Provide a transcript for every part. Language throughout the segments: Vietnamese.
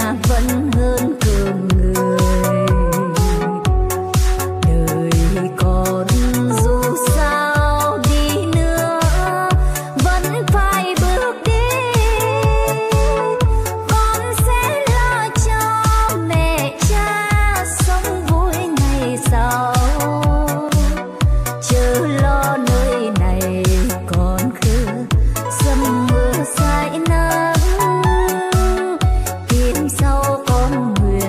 vẫn hơn cơm người. Đời còn dù sao đi nữa vẫn phải bước đi. Con sẽ lo cho mẹ cha sống vui ngày sau, chớ lo nơi này còn khứ dầm mưa dãi nắng. Kiếp sau con nguyện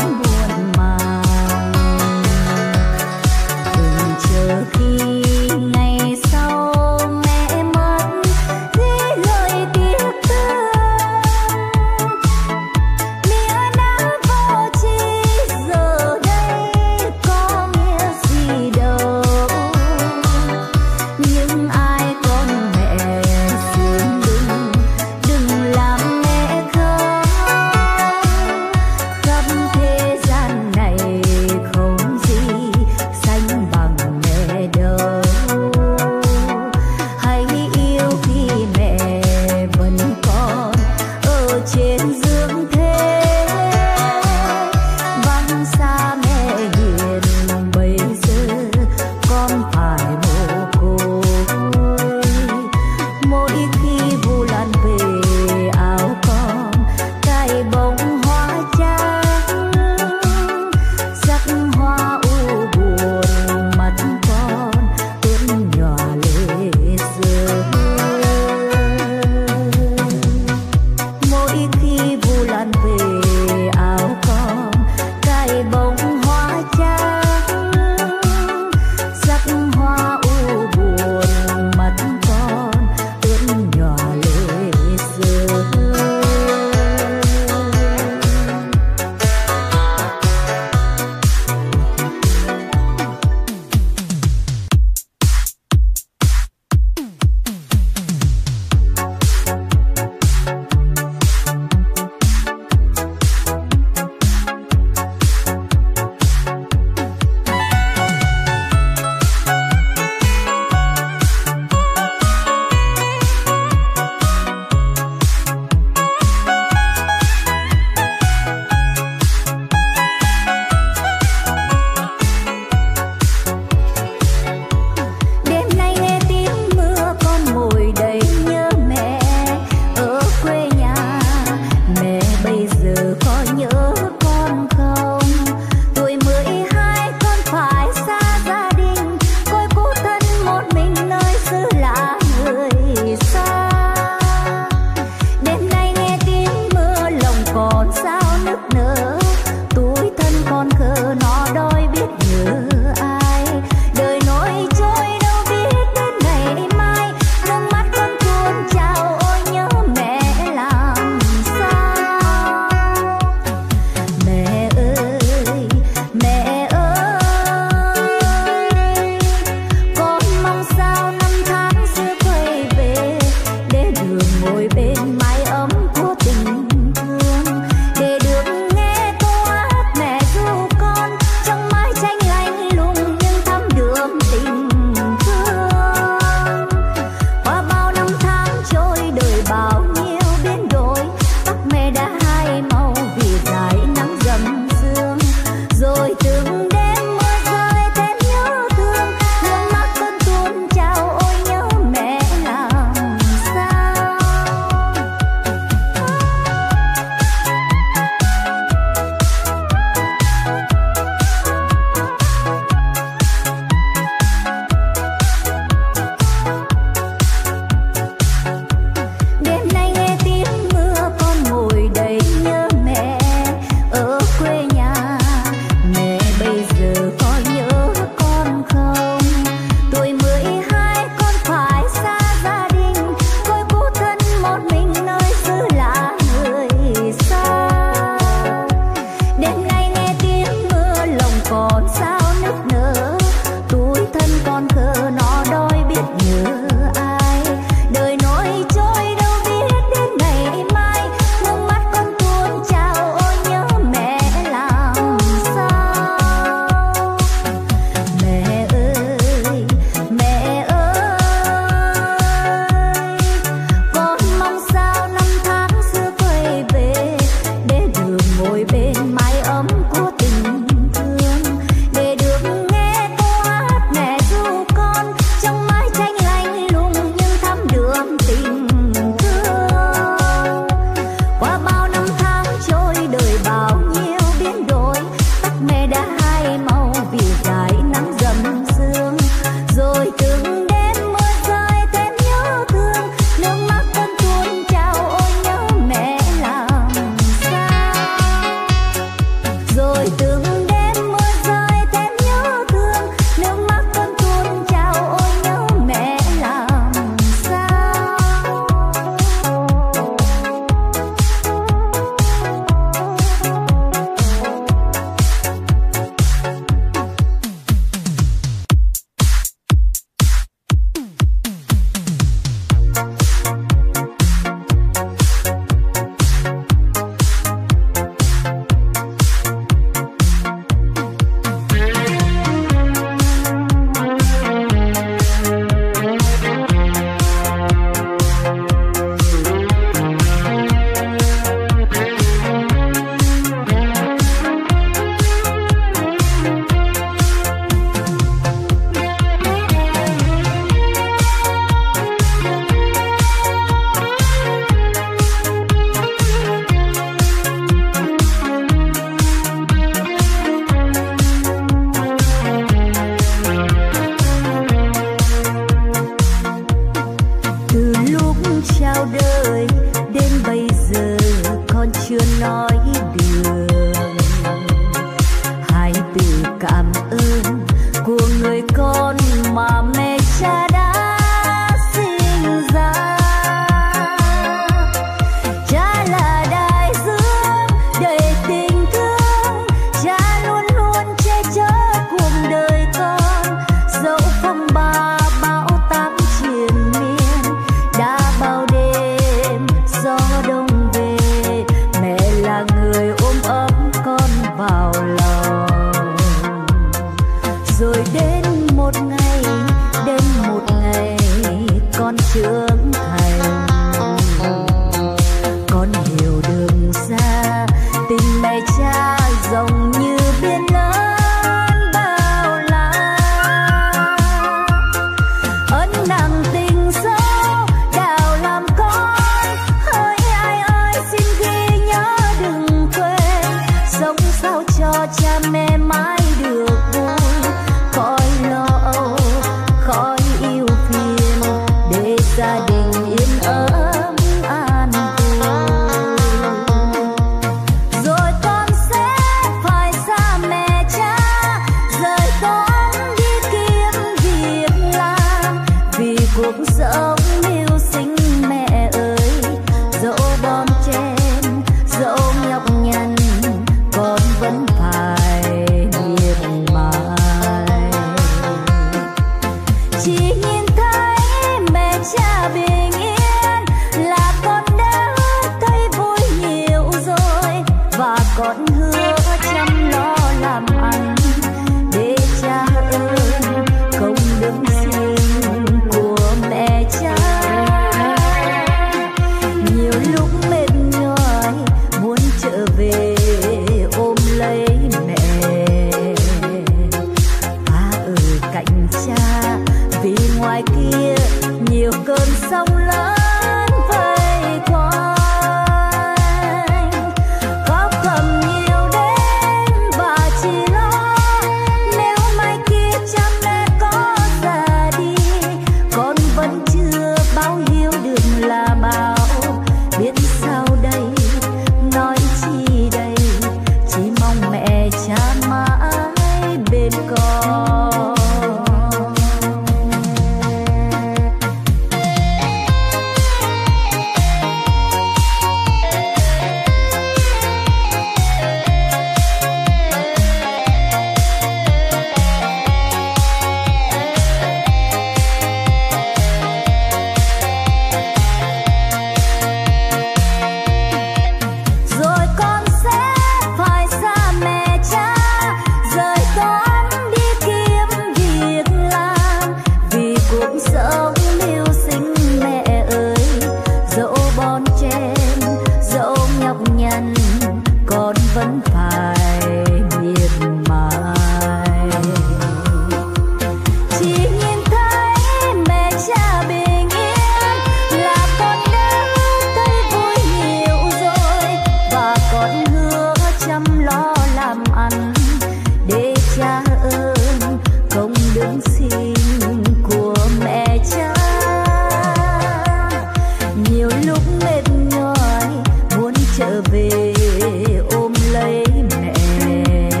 trở về ôm lấy mẹ.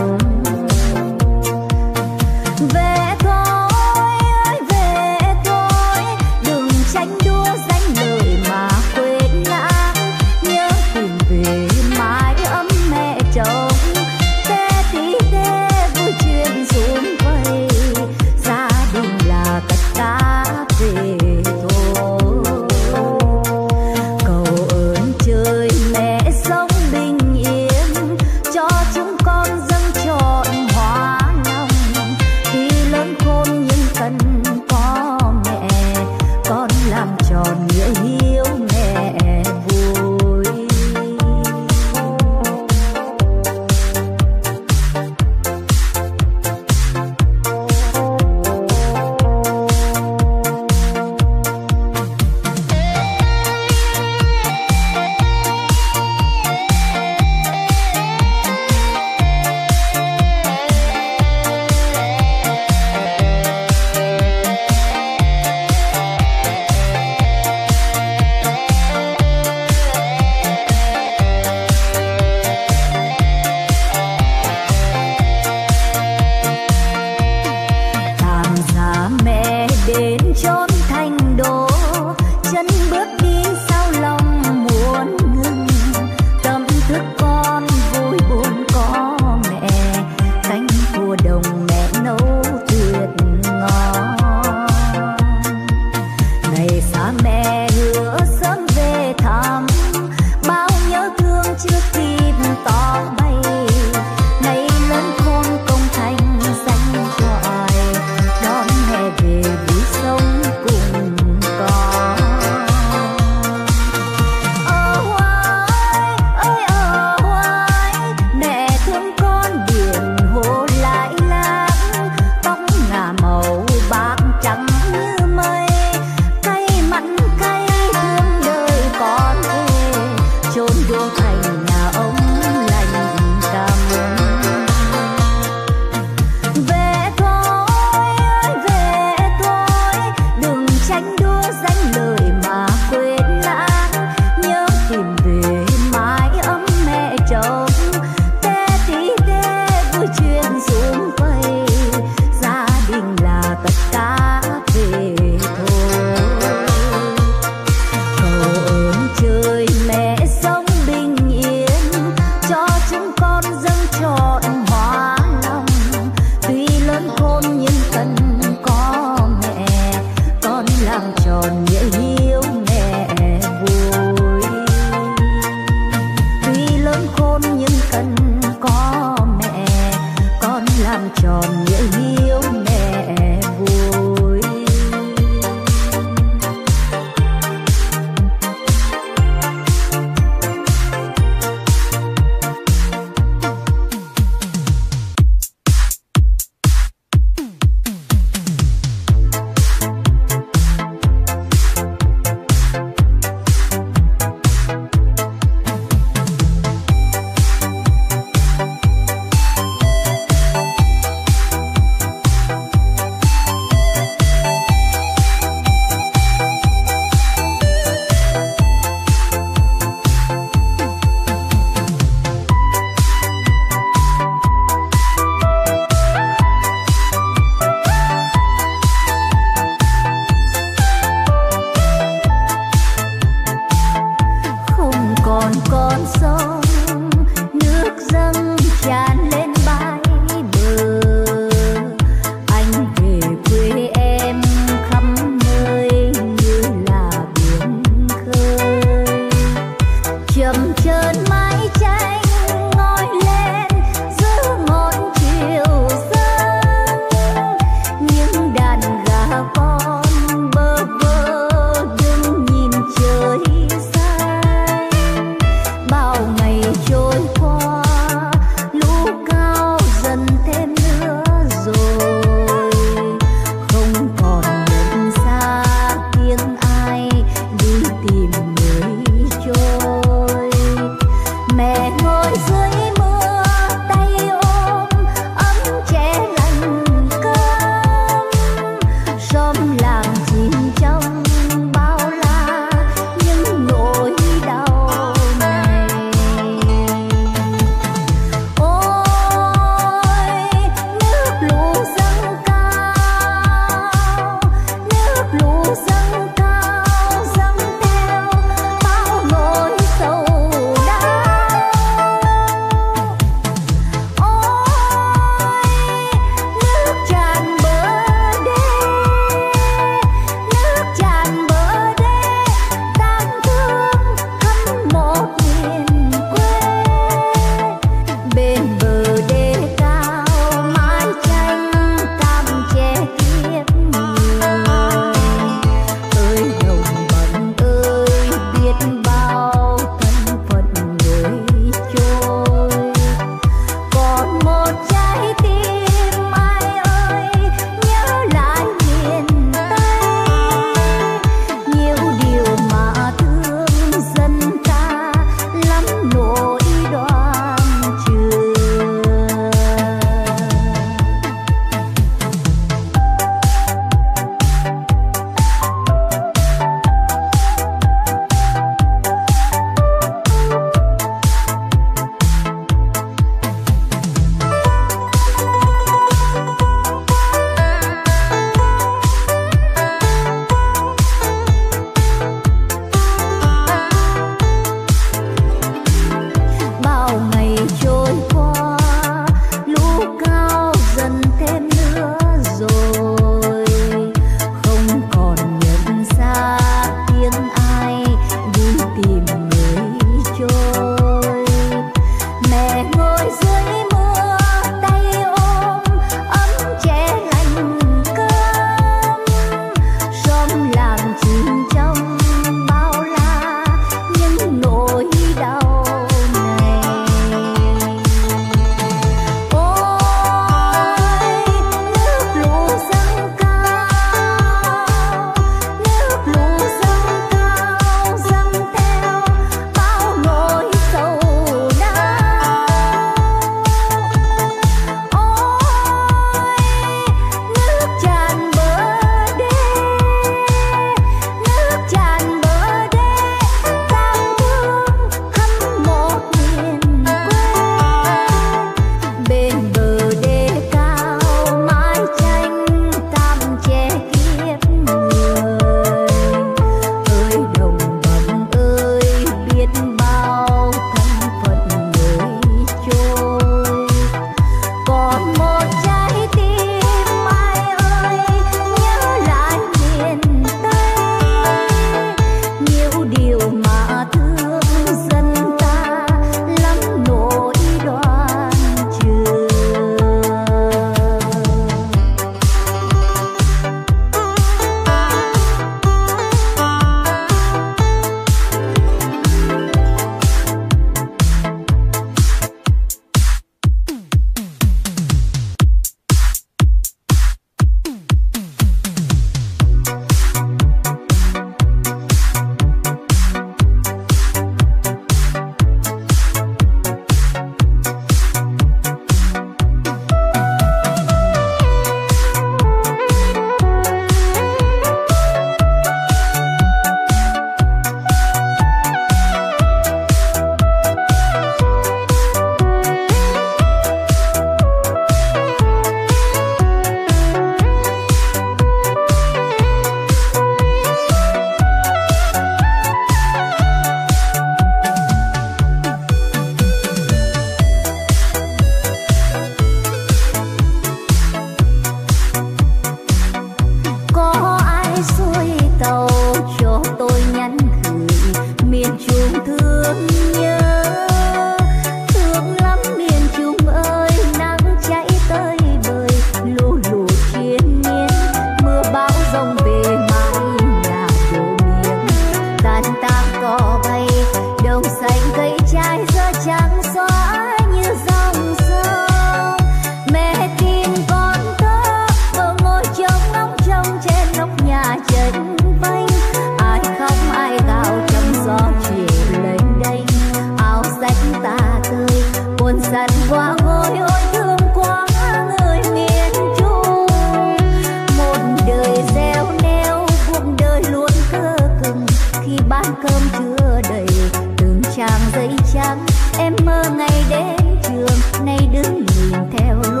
buồn dần qua ngôi ôi thương quá người miền Trung. Một đời gieo neo cuộc đời luôn cơ cực, khi bát cơm chưa đầy từng trang giấy trắng em mơ ngày đến trường, nay đứng nhìn theo lũ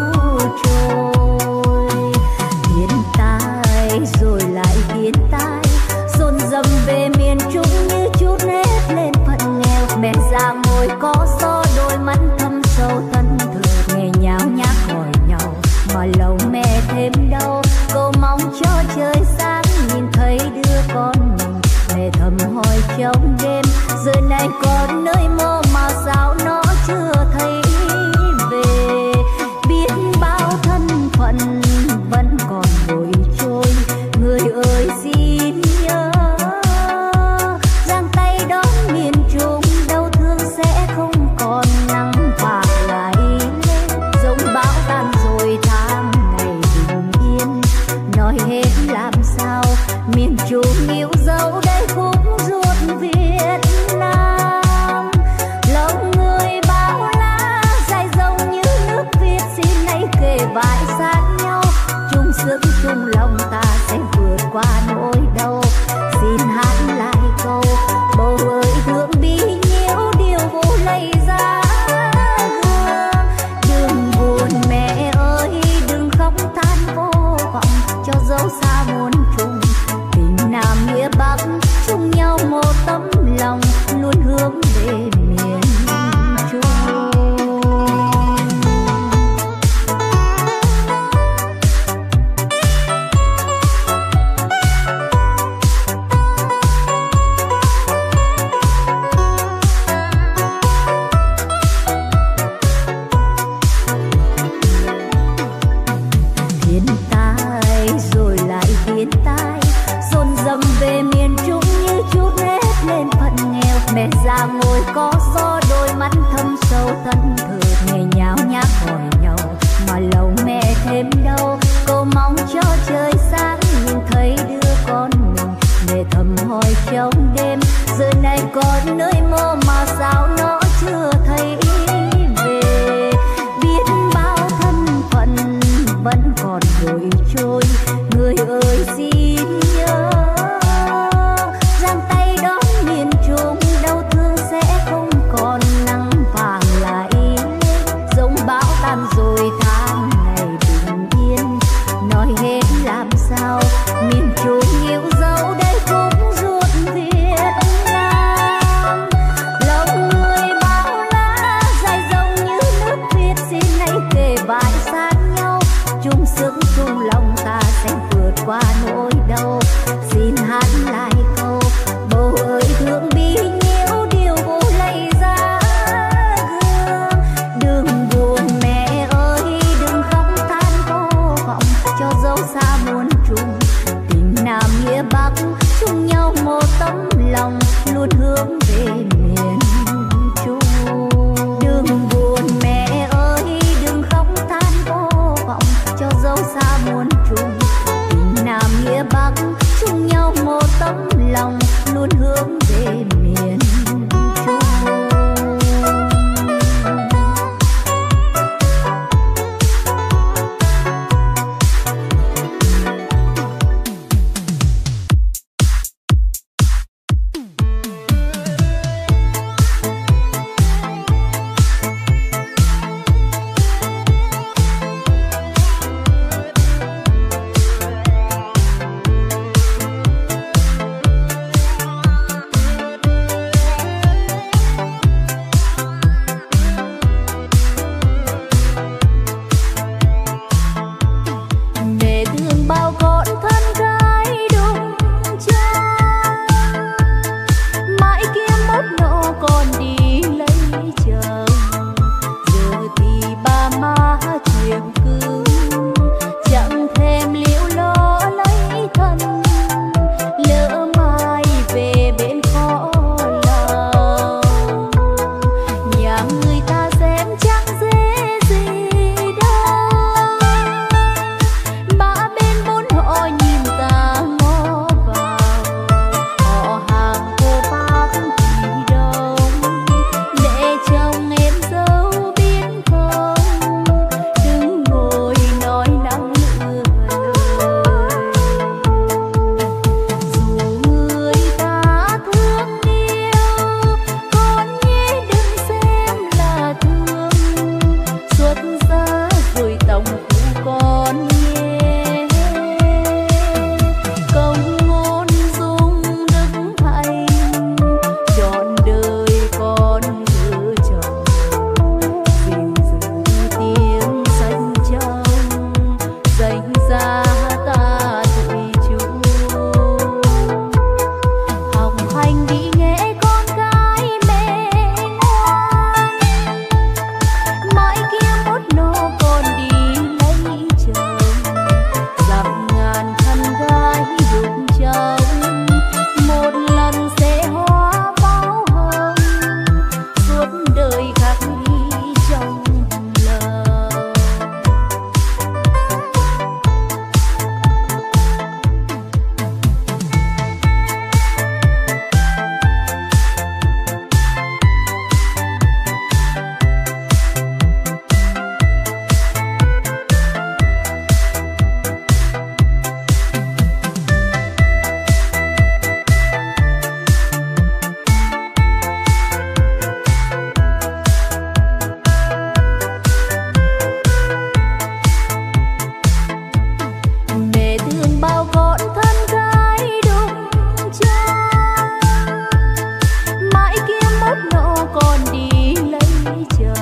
trôi. Thiên tai rồi lại thiên tai, dồn dập về miền Trung như chút hết lên phận nghèo. Mẹ già ngồi có gió đôi mắt thâm sâu thân thường, nghe nháo nhác hỏi nhau mà lòng mẹ thêm đau. Cầu mong cho trời sáng nhìn thấy đứa con mình, mẹ thầm hỏi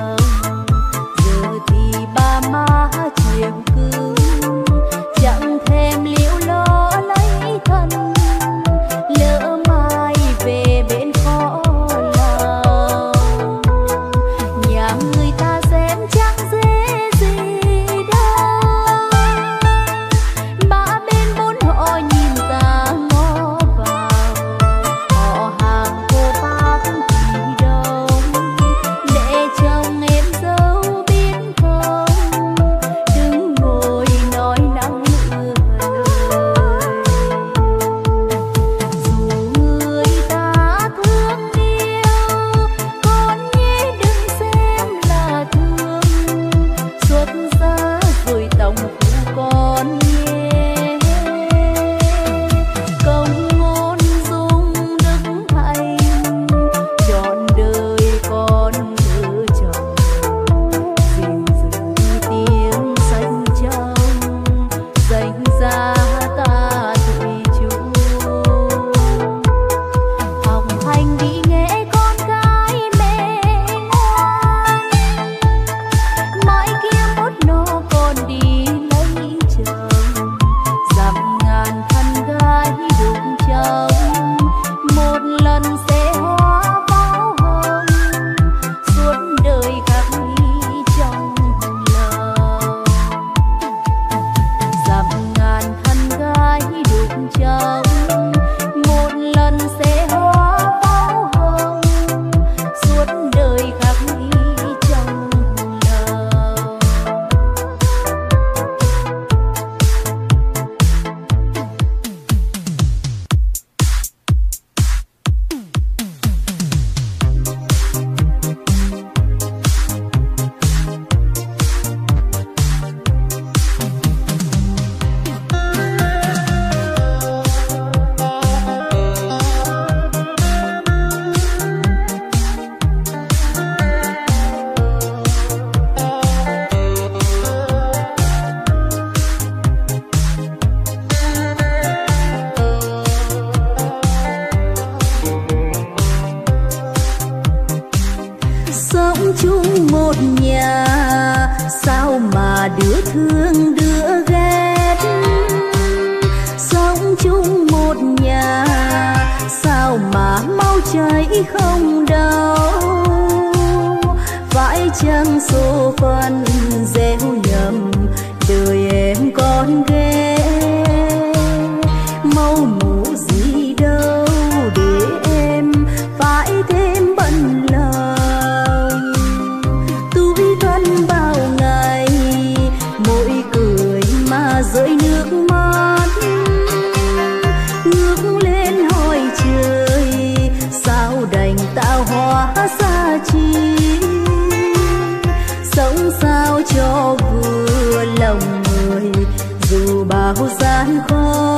giờ thì ba má chiều cương chẳng thêm liễu lo lấy thân, lỡ mai về bên khó lòng. Nhà người ta xem chẳng dễ gì đâu, ba bên bốn họ nhìn ta ngó vào, họ hàng cô bác thì đông, để chồng em dâu biết không, đừng ngồi nói năng lựa lời. Dù người ta thương yêu, con nhé đừng xem là thương, xuất gia rồi tổng phụ con nhé. Công ngôn dung đức hạnh, trọn đời con vợ chồng, gìn giữ tiếng danh trong, danh gia ta thủy chung. Học hành đi nghe con cái mẹ ngoan, mãi kiếm bút nó con đi lấy chồng, dặm ngàn thân gái đụng chồng, một lần sẽ hóa báo hồng, suốt đời khắc ghi trong lòng. Dặm ngàn thân gái đụng chồng, một lần sẽ hóa báo hồng, suốt đời khắc ghi trong lòng. Sống chung một nhà, sao mà đứa thương đứa ghét. Sống chung một nhà, sao mà máu chảy không đau. Phải chăng số phận gieo nhầm đời em con ghé. Mâu mủ gì đâu để em phải thêm bận lòng. Tủi thân bao ngày mỗi cười mà rơi nước mắt. Ngước lên hỏi trời sao đành tạo hóa xa chi. Sống sao cho vừa lòng người dù bao gian khó.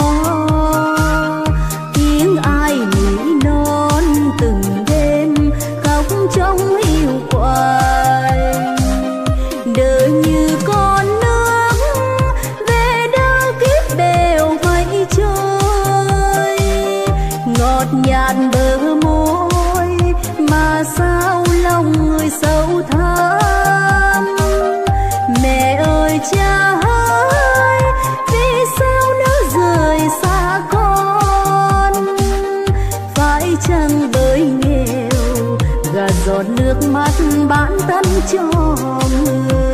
Tiếng ai nỉ non từng đêm khóc trong hiu quạnh. Đời như con nước về đâu kiếp bèo vẫy trôi. Ngọt nhạt bờ môi mà sao lòng người sâu thẳm. Mẹ ơi cha ơi vì sao nỡ rời xa con. Phải chăng bởi nghèo gạt giọt nước mắt bán thân cho người.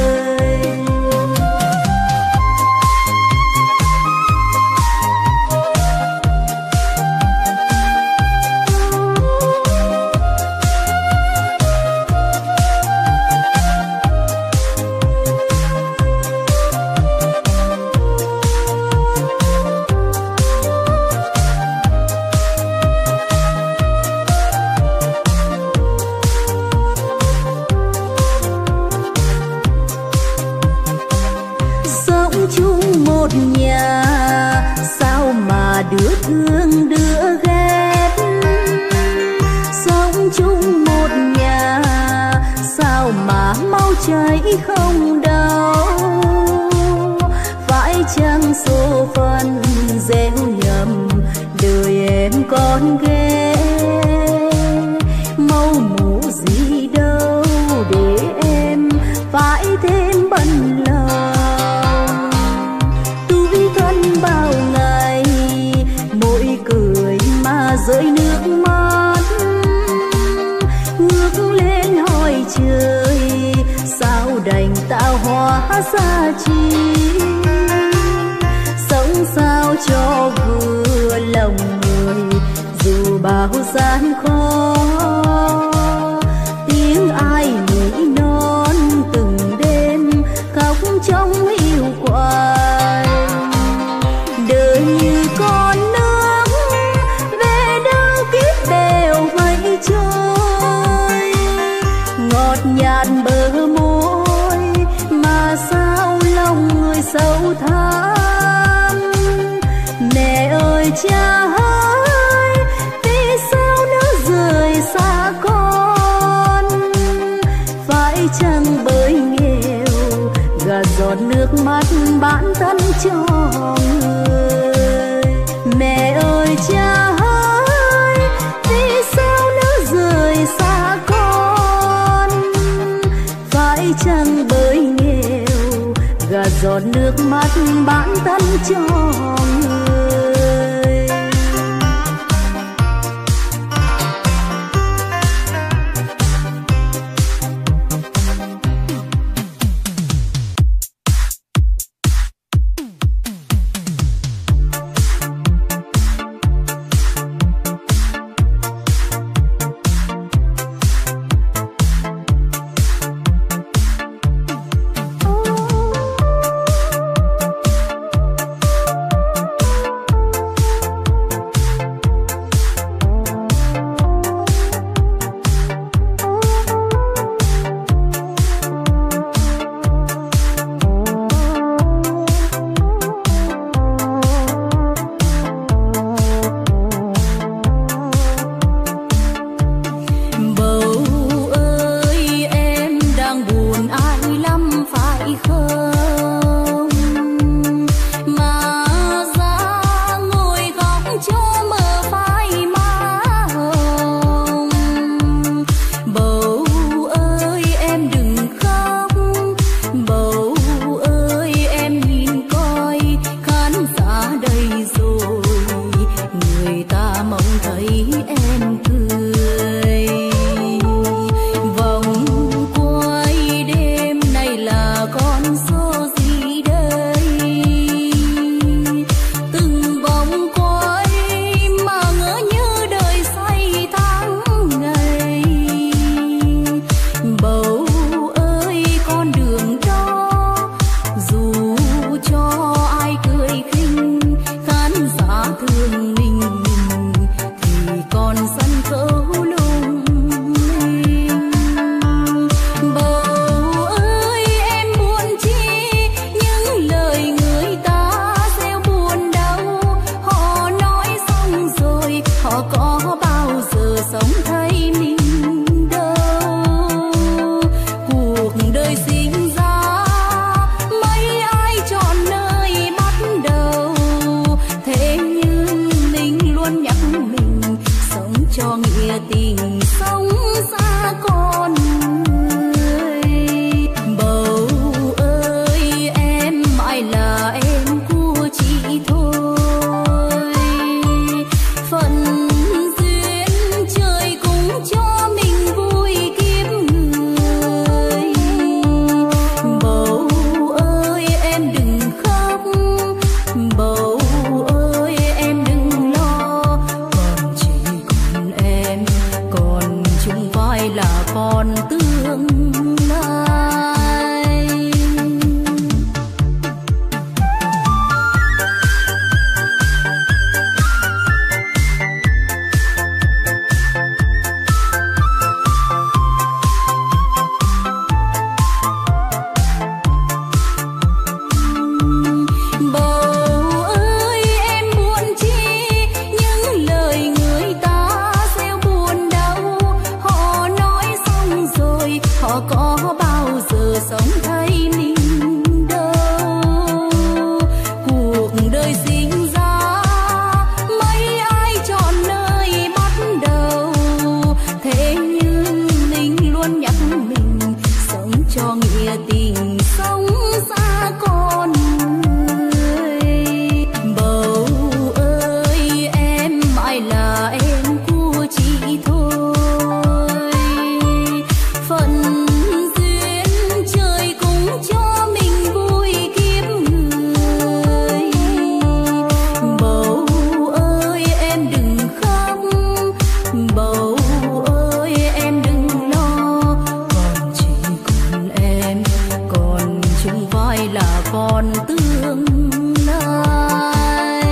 Chung một nhà sao mà đứa thương đứa ghét. Sống chung một nhà sao mà máu chảy không đau. Phải chăng số phận gieo nhầm đời em con ghé. Mâu mủ gì đâu để đành tạo hóa ra chi, sống sao cho vừa lòng người dù bao gian khó. Tiếng ai nỉ non từng đêm khóc trong hiu quạnh. Đời như con nước về đâu kiếp đều mây trôi, ngọt nhạt bờ môi mà sao lòng người sâu thẳm. Mẹ ơi cha ơi, vì sao nỡ rời xa con? Phải chăng bởi nghèo gạt giọt nước mắt bản thân cho người? Mẹ ơi cha ơi, vì sao nỡ rời xa con? Phải chăng bởi nghèo gạt giọt nước mắt bản thân cho người? Phận duyên trời phải là con tương lai.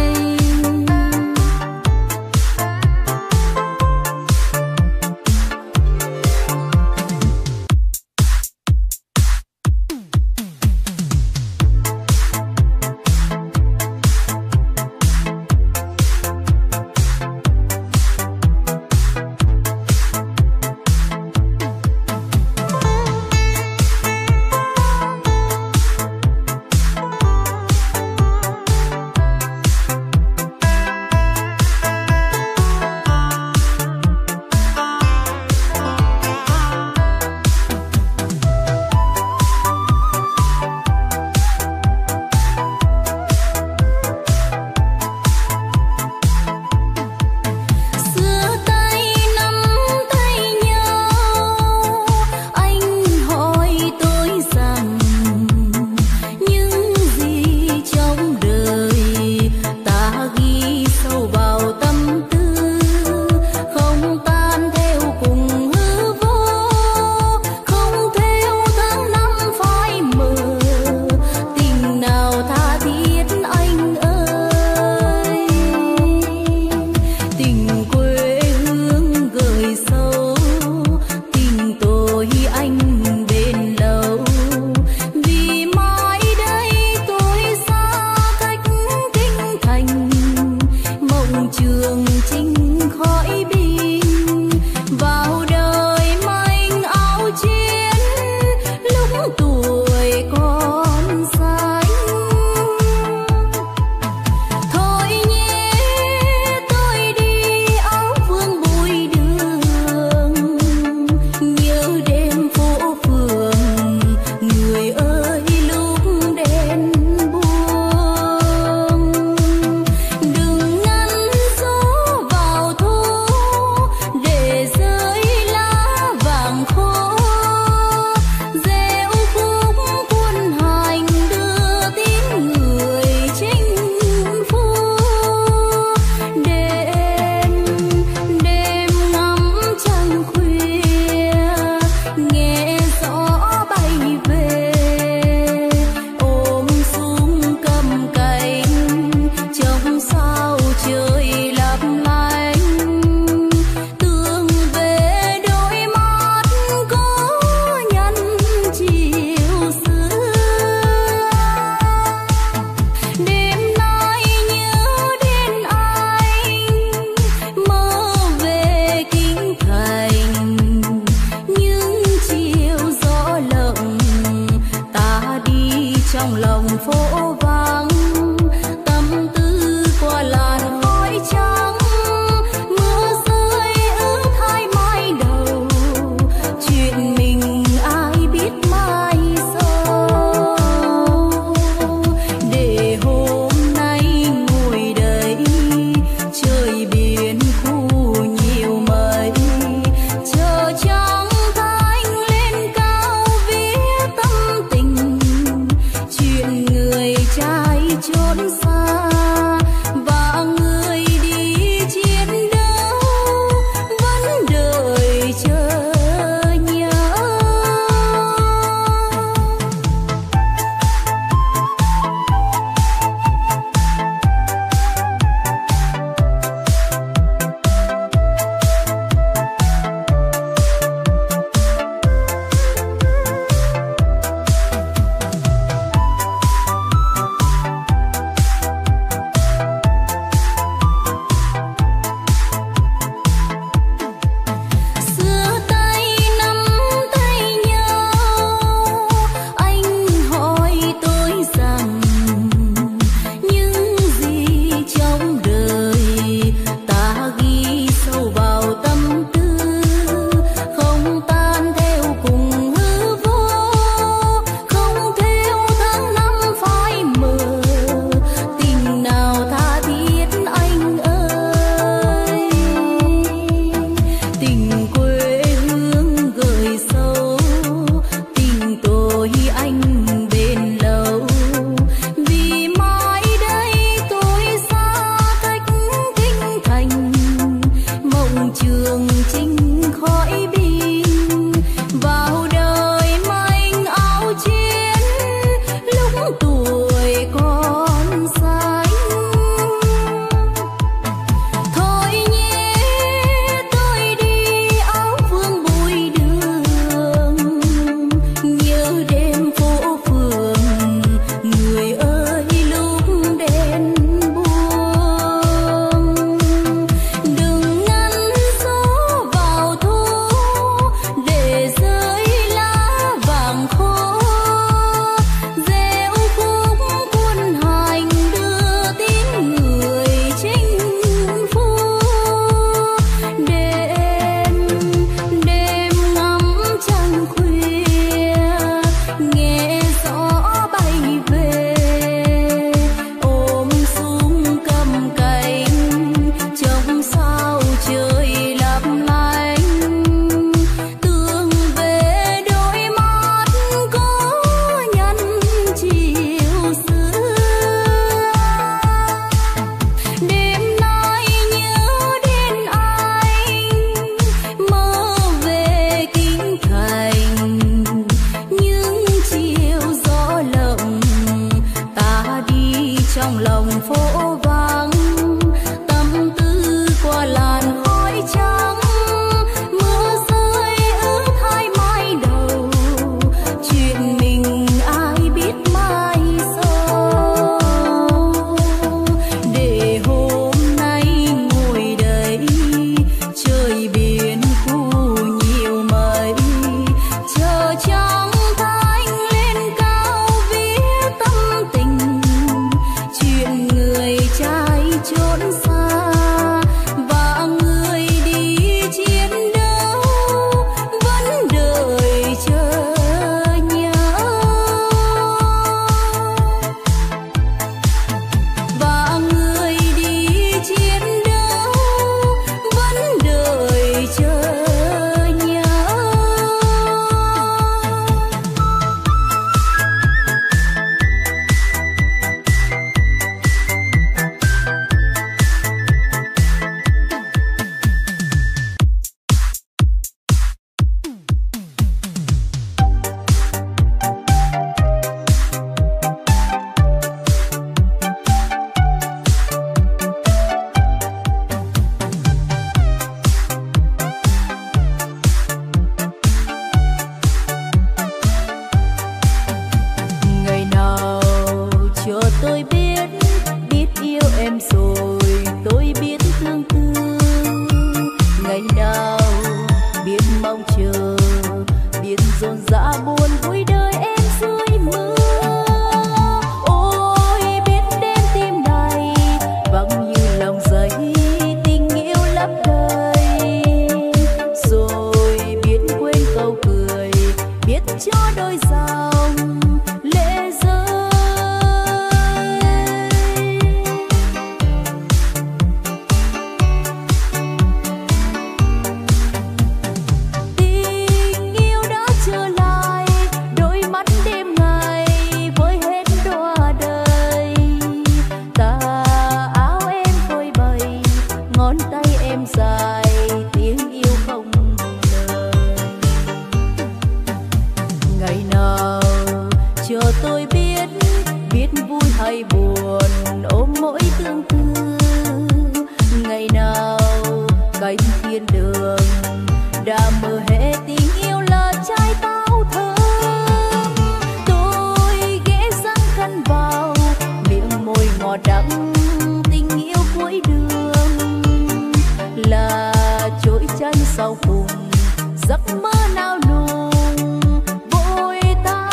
chờ tôi biết vui hay buồn ôm mỗi tương tư. Ngày nào cánh thiên đường đã mơ hệ tình yêu là trái táo thơm. Tôi ghé răng khăn vào miệng môi ngọt đắng tình yêu cuối đường, là chối chân sau cùng giấc mơ nào nùng vội tan.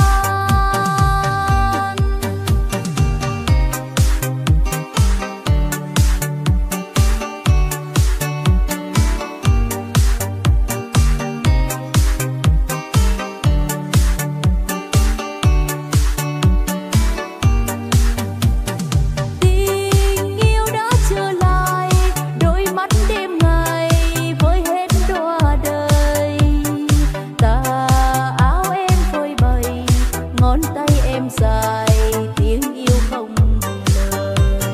Tình yêu đã trở lại đôi mắt đêm ngày với hết đóa đời. Tà áo em phơi bày, ngón tay em dài, tiếng yêu không lời.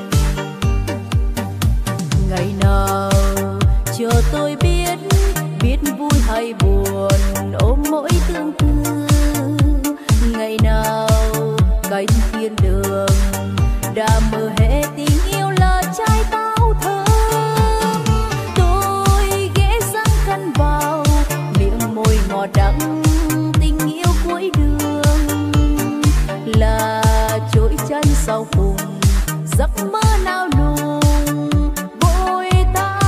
Ngày nào chờ tôi biết vui hay buồn ôm mỗi tương tư. Ngày nào cánh thiên đường đã mơ hệ tình yêu là trái táo thơm. Tôi ghé răng khăn vào miệng môi ngọt đắng tình yêu cuối đường, là chối chân sau cùng giấc mơ nào nùng vội tan.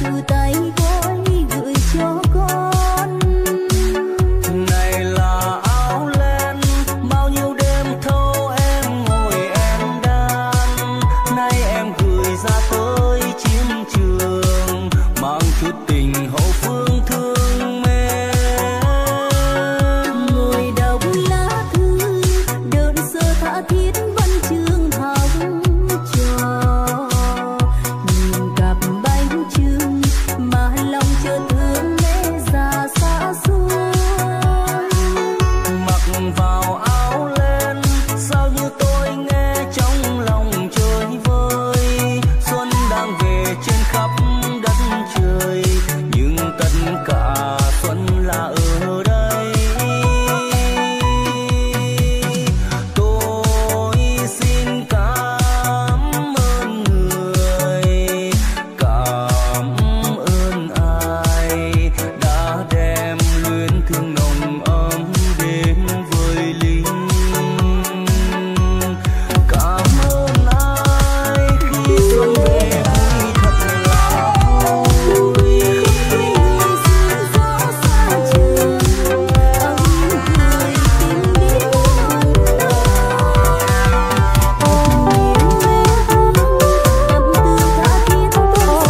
từ tay gối gửi cho con. Này là áo len bao nhiêu đêm thâu em ngồi em đan, nay em gửi ra tới chiến trường mang chút tình hậu phương thương mến. Ngồi đọc lá thư đơn sơ tha thiết văn chương hồng trò, nhìn cặp bánh trưng mà lòng chợt thương mẹ già xa xôi. Mặc vào áo len sao như tôi nghe trong lòng chơi vơi, xuân đang về trên khắp đất trời nhưng tất cả xuân là ở đây. Tôi xin cảm ơn người, cảm ơn ai đã đem luyến thương nồng ấm đến với lính. Cảm ơn ai khi xuân về vui thật là vui. Gió xa trường ấm cười tình biết muôn nơi. Tâm tư tha thiết tôi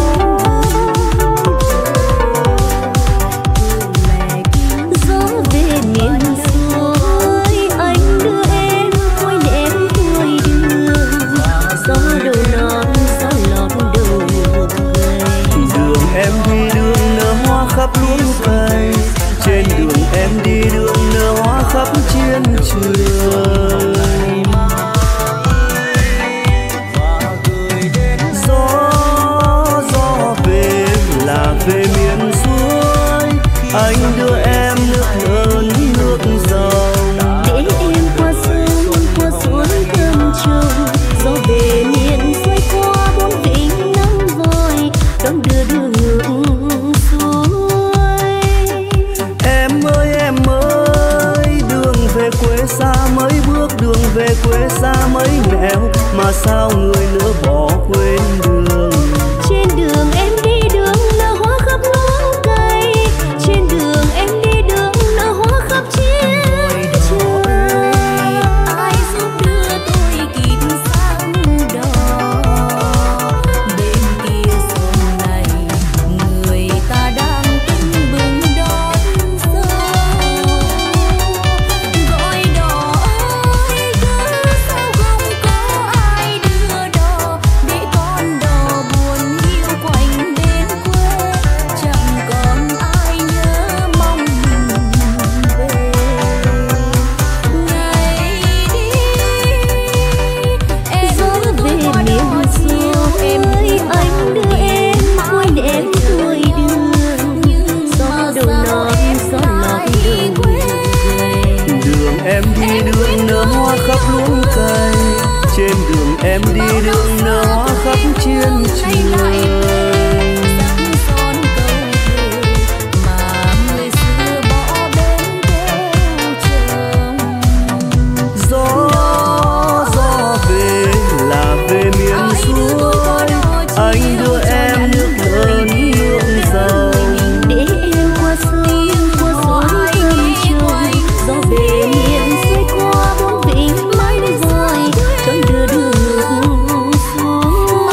xin gửi. Gió về miền xuôi anh đưa em quay ném cuối đường. Gió đầu non gió lọt đầu người. Đường em đi đường nở hoa khắp núi cây, trên đường em đi đường nở hoa khắp chiến trường. Gió về là về miền xuôi, anh đưa em nước lớn nước giàu. Để em qua sông qua suối thơm trầu. Gió về miền xuôi qua bốn vịnh nắng vòi đón đưa đường xuôi. Em ơi đường về quê xa mấy bước, đường về quê xa mấy nẻo mà sao người lỡ bỏ quên đường. Trên đường em đi đường nở hoa khắp luống cây, trên đường em đi đường nở hoa khắp chiến trường. Ai giúp đưa tôi kịp sang đò, bên kia sông này người ta đang tưng bừng đón xuân. Gọi đò ơi cứ sao không có ai đưa đò, để con đò buồn hiu quạnh bên quê, chẳng còn ai nhớ mong mình về. Ngày đi em về miền xuôi em ơi, anh đưa em quên em cuối đường. Gió đầu non gió lọt đầu người. Đường em đi đường nở hoa khắp luống cây, trên đường em đi đường nở hoa khắp chiến trường. Son câu thề mà người xưa bỏ bên kêu chồng. Gió về là về miền xuôi, anh đưa em nước lớn nước giàu. Để em qua sông qua suối thơm trầu. Gió về miền xuôi qua bốn vịnh nắng vòi đón đưa đường xuống.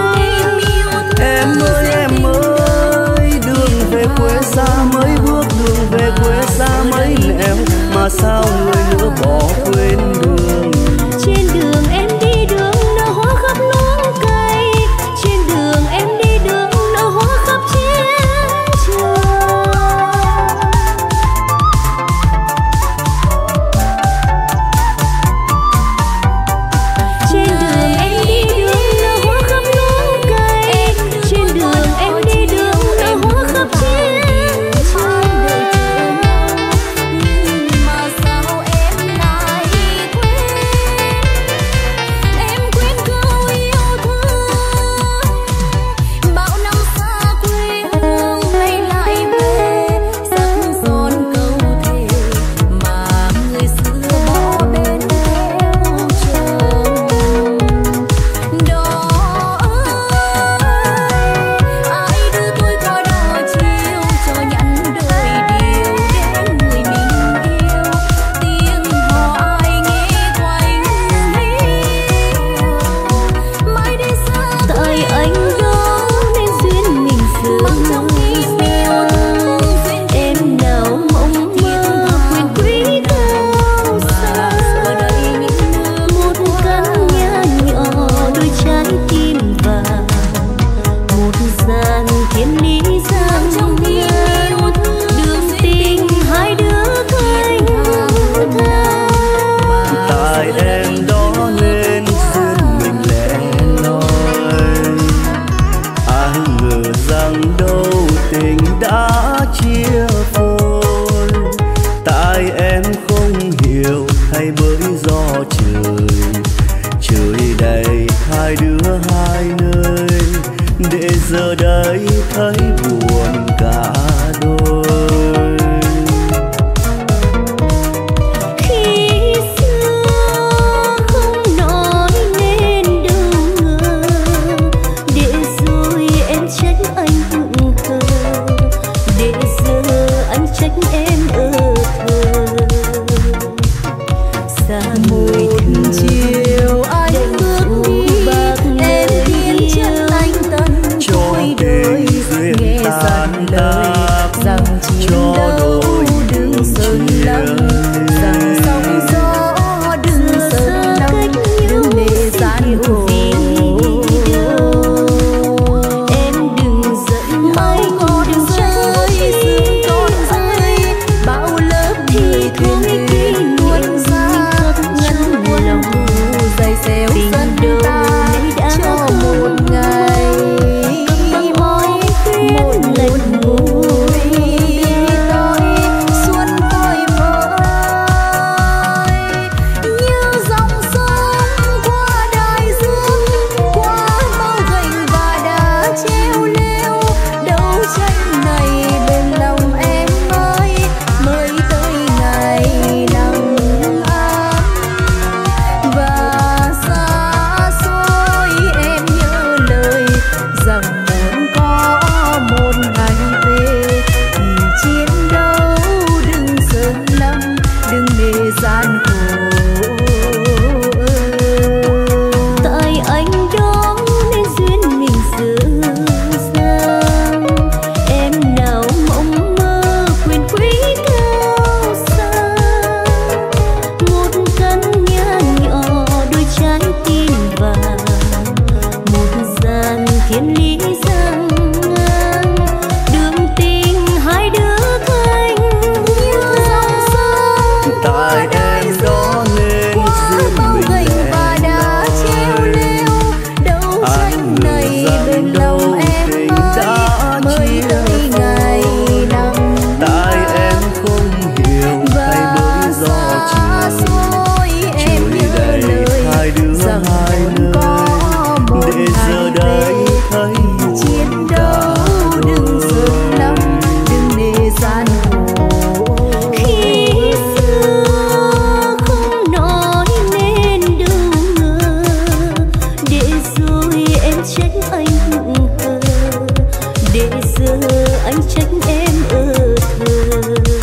Em ơi đường về quê xa mấy bước, đường về quê xa mấy nẻo mà sao người lỡ bỏ quên đường. Trên đường em đi đường nở hoa khắp luống cây, trên đường em đi đường nở hoa khắp chiến trường. Trên đường em đi đường nở hoa khắp luống cây, trên đường em đi đường nở hoa khắp chiến trường. Nhưng mà sao em lại quên rằng đâu tình đã chia phôi. Tại em không hiểu hay bởi do trời đầy hai đứa hai nơi, để giờ đây thấy buồn cả đôi. Khi xưa không nói nên đâu ngờ, để rồi em trách anh hững hờ, để giờ anh trách em ơ thơ. Xa mùi chiều anh bước đi, em yên chân anh tận cuối đời, nghe dặn lời rằng chim đâu đừng sơn lắm, rằng sóng gió đừng sơn lắm, đừng để gian khổ. Em đừng giận anh, đừng chơi sương con rơi, bao lớp thì thương khi nuốt ra ngăn lòng dày xéo sân ta cho một ngày mỏi một lần ngồi tới xuân phơi phới như dòng sông qua đại dương, qua bao gành và đá treo leo. Đấu tranh này bên lòng em mới tới ngày nắng ấm và xa xôi. Em nhớ lời rằng muốn có một ngày về, thì chiến đấu đừng sơn lắm, đừng để gian khổ. Tại anh đó nên duyên mình dở dang, em nào mộng mơ quyền quý cao xa. Một căn nhà nhỏ đôi trái tim vàng, một gian thiên lý giang ngang, đường tình hai đứa canh như dòng sông. Tại em đó nên duyên Bao mình gành và đá treo leo, đấu tranh này bên lòng em mới tới ngày nắng. tại em không hiểu hay bởi do xa xôi em nhớ đầy lời hai đứa rằng hai muốn có một nơi, để giờ ngày đây về, thấy buồn chiến cả đấu đừng sơn lắm, đừng để gian khổ. Khi xưa không nói nên đâu ngờ, để rồi em trách anh hững hờ, để giờ anh trách em ơ thơ.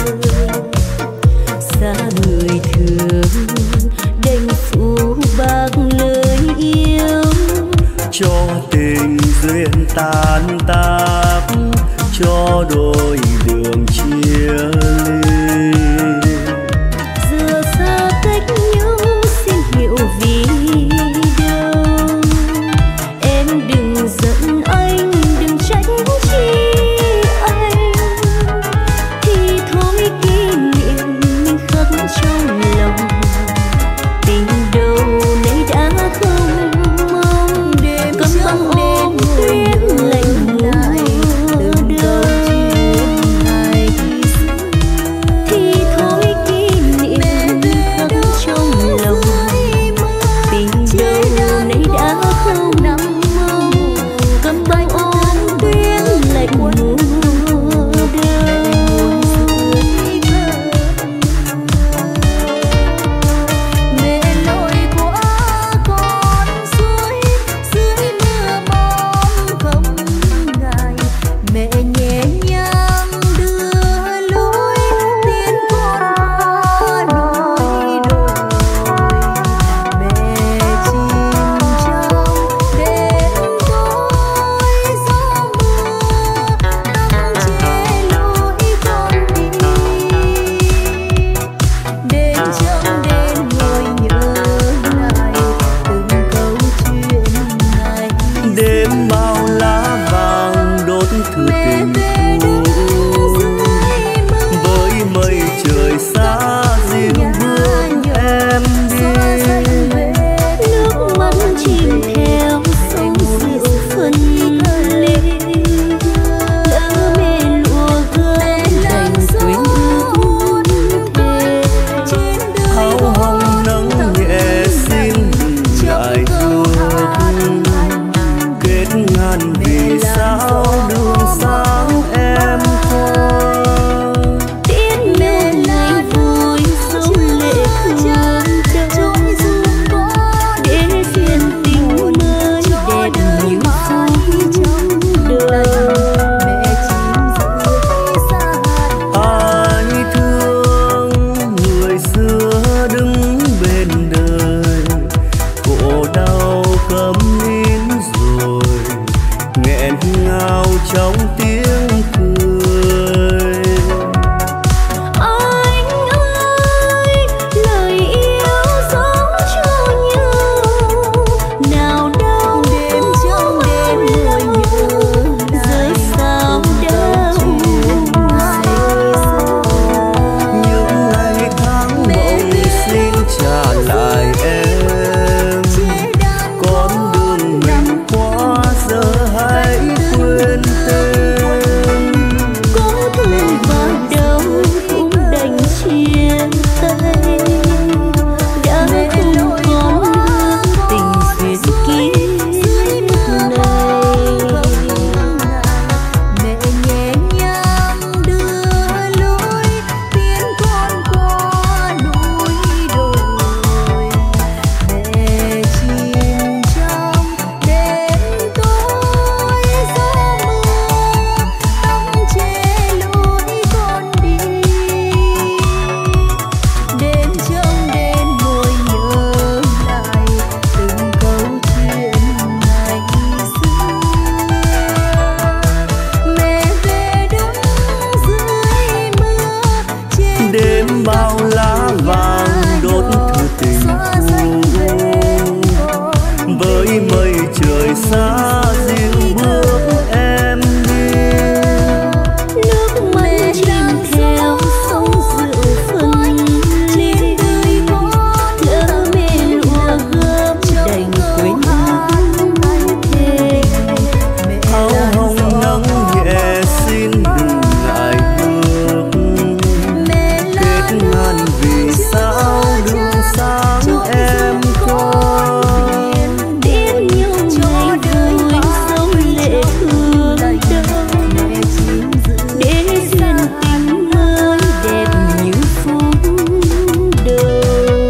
Xa người thương đành phụ bạc lời yêu, cho tình duyên tan tác, cho đôi đường chia ly. giờ xa cách nhau xin hiểu vì đâu. Em đừng giận anh, đừng trách chi anh, thì thôi kỷ niệm mình khắc trong lòng. Tình đâu nay đã không mong, cơn băng ôm tuyết lạnh lại từng câu chuyện. trong tiếng cười. Anh ơi, lời yêu dấu cho nhau, nào đâu đêm trong đêm ngồi nhớ, giờ sao đâu những ngày tháng mộng xin trả lại em. Con đường mình qua giờ hãy quên tên. có thương vào đâu cũng đành chia tay, đã không còn tình duyên kiếp này. Mẹ nhẹ nhàng đưa lối tiến con qua núi đồi, mẹ chìm trong đêm tối gió mưa tóc che lối con đi. Đêm trong đêm ngồi nhớ lại từng câu chuyện ngày xưa. Mẹ về đứng dưới mưa trên Đêm bao lá vàng đốt thư tình phù, với mây trời xa dịu bước em đi. nước mắt chìm theo sóng rượu phân ly, lỡ mê lụa gấm đành quên thề. Áo hồng nắng nhẹ xin đừng ngại bước, kết ngàn vì sao đường sáng em coi. Biết nhiều ngày vui sông lệ thương đâu, để duyên tình mới đẹp như phút đầu.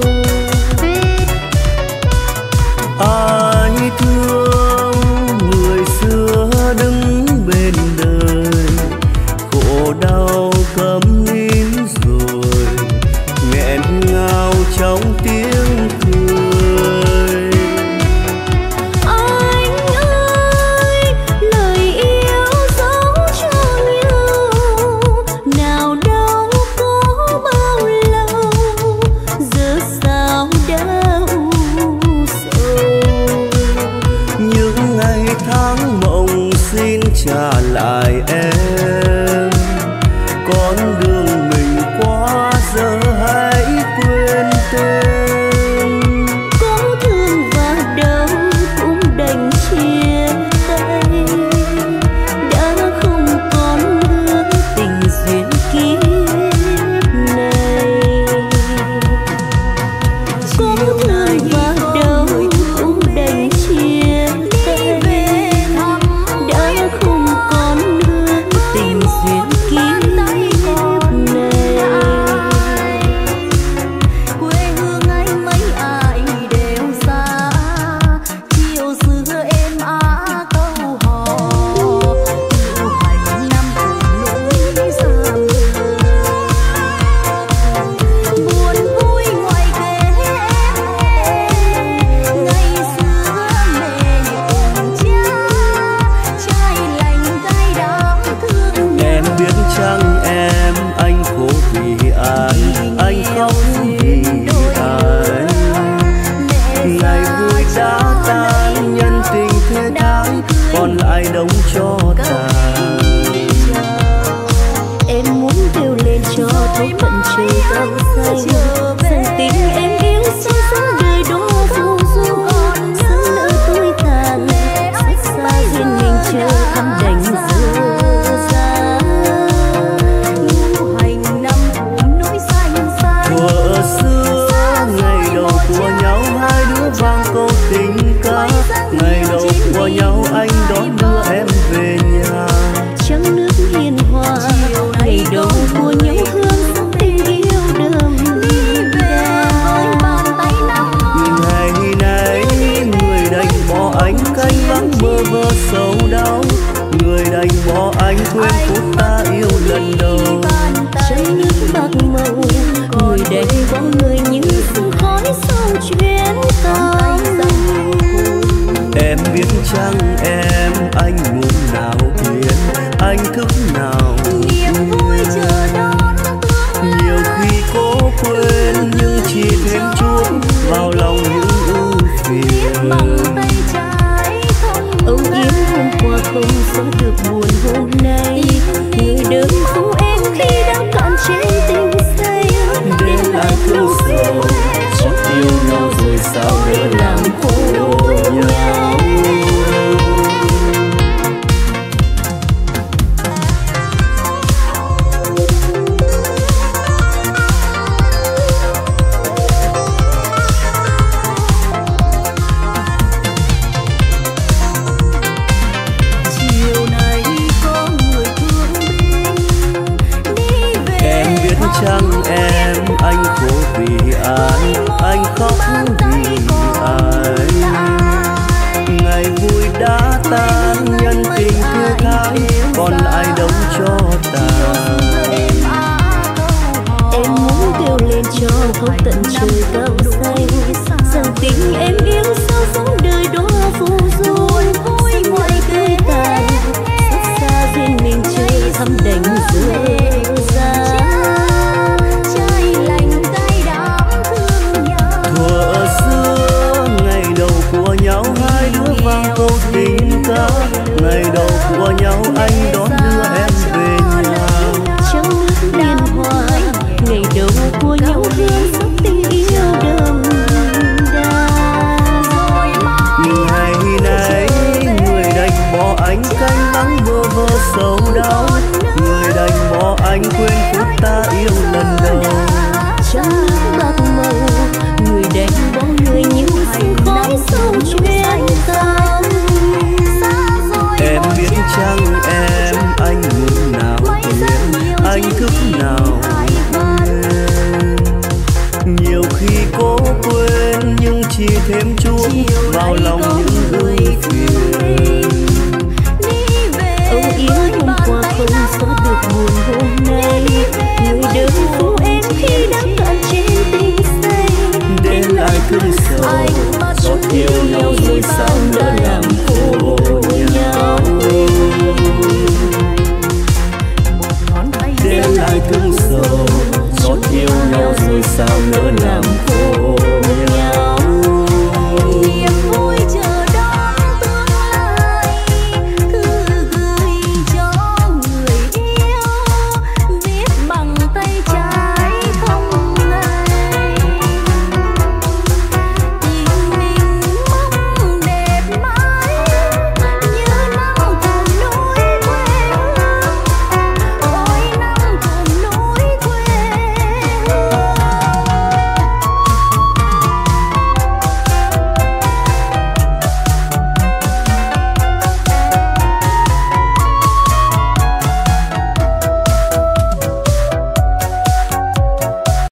Ai thương người xưa đứng bên đời, khổ đau câm nín rồi nghẹn ngào trong tiếng cười. Anh ơi, lời yêu dấu cho nhau, nào đâu có bao lâu, giờ sao đau sầu. Những ngày tháng mộng xin trả lại em. Con đường mình qua giờ hãy quên tên. Có thương vào đâu cũng đành chia tay, đã không còn nữa tình duyên kiếp này. Có thương vào đâu cũng đành chia tay, đã không còn nữa tình duyên kiếp này. Quê hương anh mấy ai đều xa, chiều xưa êm ả câu hò, yêu hành năm núi xa mưa. Buồn vui ngoài ghế ngày xưa mẹ nhộn cha, trai lành cay đắng thương Em biết chăng em anh khổ vì ai, anh khóc vì ai. Ngày vui đã tan nhân tình thế thái, còn lại đống cho tàn. em muốn kêu lên cho thấu phận trời cao xanh, dần tình em yêu sâu sắc đời đô phù du, sớm nỡ tôi tàn xót xa duyên mình chờ thăm đành dở ra. Ngũ hành năm núi xanh xa Thuở xưa ngày đầu của nhau hai đứa vang câu tình ca, ngày đầu của nhau anh đón đưa em về nhà. trăng nước hiền hòa, ngày đầu của nhau hương tình yêu đơm đà. Ngày nay người đành bỏ anh canh vắng bơ vơ sầu đau, người đành bỏ anh quên phút ta yêu lần đầu. Trăng nước bạc màu, người đành bỏ người những sương khói sau chuyến tàu. Em biết chăng em anh muốn nào hiền anh thức nào. Niềm vui chờ đón nhiều khi cố quên nhưng chỉ thêm chút vào lòng những ưu phiền. bằng tay trái không âu yếm hôm qua không xóa được buồn hôm nay. Người đơn phụ em khi đang cạn trên tình say. Đến lại câu sầu chắc yêu nhau rồi sao nỡ làm khổ nhau. Chăng em anh khổ vì ai, anh khóc vì ai. Ngày vui đã tan nhân tình cứ thái, còn ai đâu cho tàn. Em muốn kêu lên cho thấu tận trời cao xanh, rằng tình em yêu sao sống đời đó phù du. Sân ngoại cây tàn, xót xa duyên mình chơi thăm đành rơi ra. Nhau hai đứa vang câu tình ca, ngày đầu của nhau anh đón đưa em về nhà. Trăng nước đàn hoài, ngày đầu của nhau hương sắc tình yêu đậm đà. Nhưng ngày nay người đành bỏ anh canh vắng bơ vơ sầu đau, người đành bỏ anh quên phút ta yêu lần đầu. Trăng nước bạc màu, người đành bỏ người như hành khói sâu chuyên tâm. Em biết chăng em anh muốn nào quên, anh thức nào quên. Nhiều khi cố quên nhưng chỉ thêm chút vào lòng.